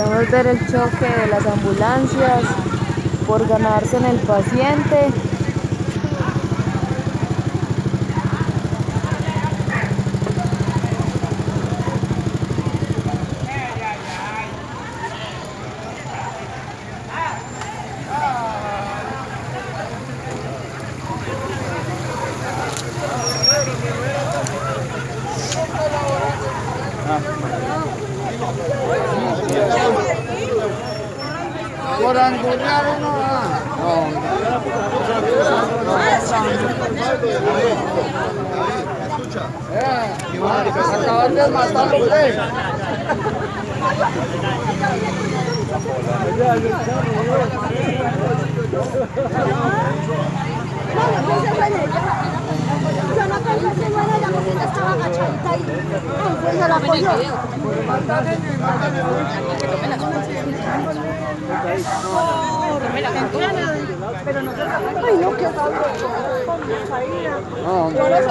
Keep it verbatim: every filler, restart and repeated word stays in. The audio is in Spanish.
Podemos ver el choque de las ambulancias por ganarse en el paciente. Por angurriar uno, no. Eh, acaban de matarlo, ¿qué? Yo no pensé que no era ella porque ella estaba agachadita ahí. Entonces se la cogió. Pero no se... Ay, no, qué tal.